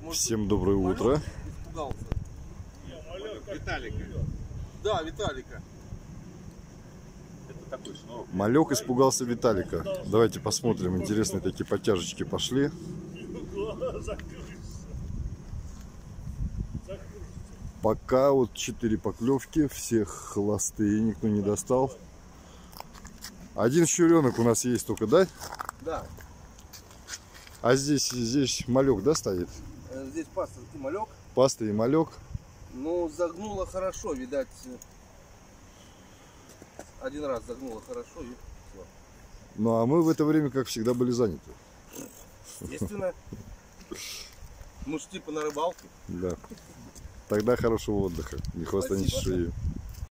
Всем доброе утро. Испугался. Виталика. Да, Виталика. Это такой шнурок. Малек испугался Виталика. Давайте посмотрим. Интересные такие подтяжечки пошли. Пока вот 4 поклевки, всех холостые, никто не достал. Один щуренок у нас есть только, да? Да. А здесь малек, да, стоит? Здесь паста и малек. Паста и малек. Ну, загнуло хорошо, видать. Один раз загнуло хорошо и все. Ну, а мы в это время, как всегда, были заняты. Естественно. Мы ж типа на рыбалке. Да. Тогда хорошего отдыха. Ни хвоста, ни чешуи.